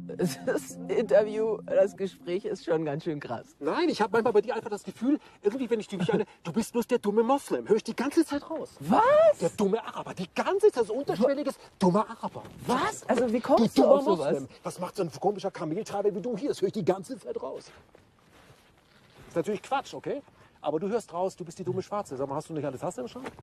das Interview, das Gespräch ist schon ganz schön krass. Nein, ich habe manchmal bei dir einfach das Gefühl, irgendwie, wenn ich dich eine, du bist bloß der dumme Moslem. Hör ich die ganze Zeit raus. Was? Der dumme Araber. Die ganze Zeit so unterschwelliges, dummer Araber. Was? Also wie Du kommst du dummer auf sowas? Moslem. Was macht so ein komischer Kameltreiber wie du hier? Das höre ich die ganze Zeit raus. Ist natürlich Quatsch, okay? Aber du hörst raus, du bist die dumme Schwarze. Sag mal, hast du nicht alles? Hast du schon?